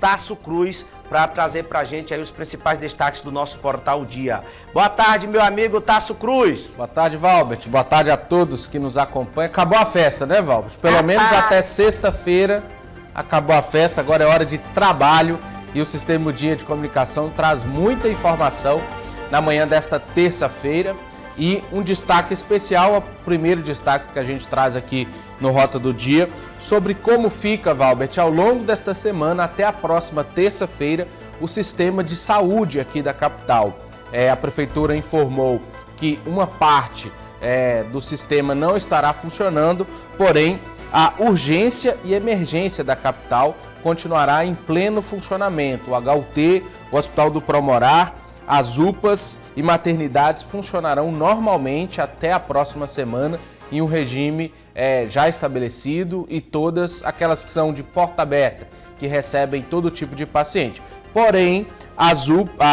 Tasso Cruz para trazer para a gente aí os principais destaques do nosso Portal Dia. Boa tarde, meu amigo Tasso Cruz. Boa tarde, Valbert. Boa tarde a todos que nos acompanham. Acabou a festa, né, Valbert? Pelo menos até sexta-feira acabou a festa, agora é hora de trabalho e o Sistema Dia de Comunicação traz muita informação na manhã desta terça-feira. E um destaque especial, o primeiro destaque que a gente traz aqui no Rota do Dia, sobre como fica, Valbert, ao longo desta semana até a próxima terça-feira, o sistema de saúde aqui da capital. A Prefeitura informou que uma parte do sistema não estará funcionando, porém a urgência e emergência da capital continuará em pleno funcionamento. O HUT, o Hospital do Promorar, as UPAs e maternidades funcionarão normalmente até a próxima semana em um regime já estabelecido e todas aquelas que são de porta aberta, que recebem todo tipo de paciente. Porém, as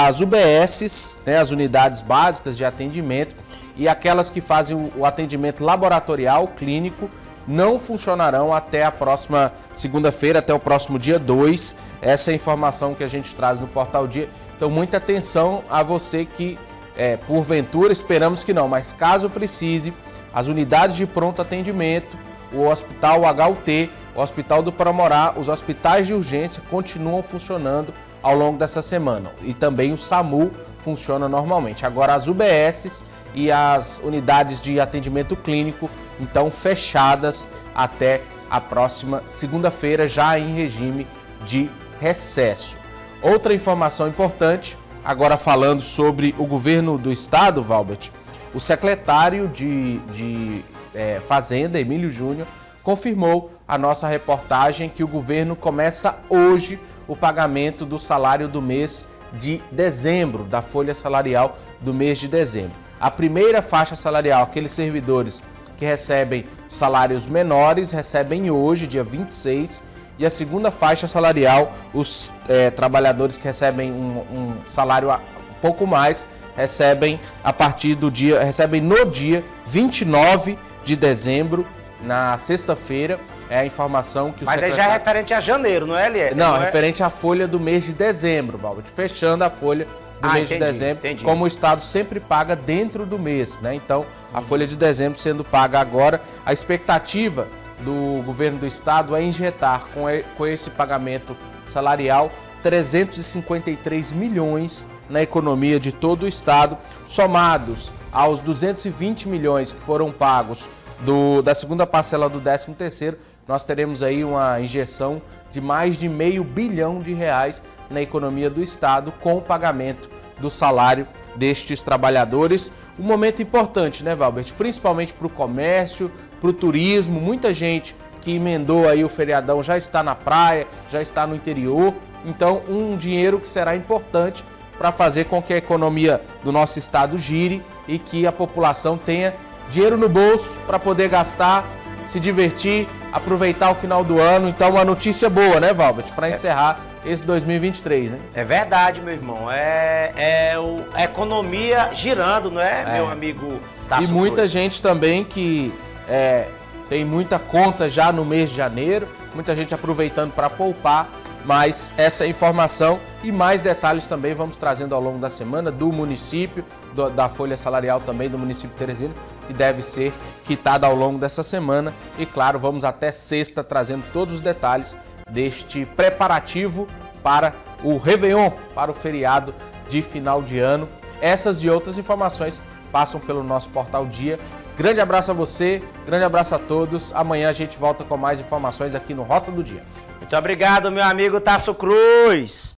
UBSs, as unidades básicas de atendimento e aquelas que fazem o atendimento laboratorial clínico não funcionarão até a próxima segunda-feira, até o próximo dia 2. Essa é a informação que a gente traz no Portal Dia. Então, muita atenção a você que, porventura, esperamos que não, mas caso precise, as unidades de pronto atendimento, o Hospital HUT, o Hospital do Promorar, os hospitais de urgência continuam funcionando ao longo dessa semana. E também o SAMU funciona normalmente. Agora, as UBSs e as unidades de atendimento clínico, então, fechadas até a próxima segunda-feira, já em regime de recesso. Outra informação importante, agora falando sobre o governo do estado, Valbert, o secretário de Fazenda, Emílio Júnior, confirmou a nossa reportagem que o governo começa hoje o pagamento do salário do mês de dezembro, da folha salarial do mês de dezembro. A primeira faixa salarial, aqueles servidores que recebem salários menores, recebem hoje, dia 26, e a segunda faixa salarial, os trabalhadores que recebem um salário um pouco mais, recebem no dia 29 de dezembro, na sexta-feira. É a informação que o secretário... Mas aí já é referente a janeiro, não é, Eliel? Não, referente à folha do mês de dezembro, Valbert, fechando a folha do mês de dezembro, como o Estado sempre paga dentro do mês, né? Então, a folha de dezembro sendo paga agora, a expectativa do governo do estado é injetar com esse pagamento salarial 353 milhões na economia de todo o estado, somados aos 220 milhões que foram pagos da segunda parcela do 13º, nós teremos aí uma injeção de mais de R$500 bilhão na economia do estado com o pagamento do salário destes trabalhadores. Um momento importante, né, Valbert? Principalmente para o comércio, para o turismo. Muita gente que emendou aí o feriadão já está na praia, já está no interior. Então, um dinheiro que será importante para fazer com que a economia do nosso estado gire e que a população tenha dinheiro no bolso para poder gastar, se divertir, aproveitar o final do ano. Então, uma notícia boa, né, Valbert? Para encerrar esse 2023, hein? É verdade, meu irmão. A economia girando, não é, meu amigo Tasso E muita Cruz? gente também que tem muita conta já no mês de janeiro, muita gente aproveitando para poupar, mas essa informação e mais detalhes também vamos trazendo ao longo da semana do município, da folha salarial também do município de Teresina, que deve ser quitada ao longo dessa semana. E claro, vamos até sexta trazendo todos os detalhes deste preparativo para o Réveillon, para o feriado de final de ano. Essas e outras informações passam pelo nosso Portal Dia. Grande abraço a você, grande abraço a todos. Amanhã a gente volta com mais informações aqui no Rota do Dia. Muito obrigado, meu amigo Tasso Cruz.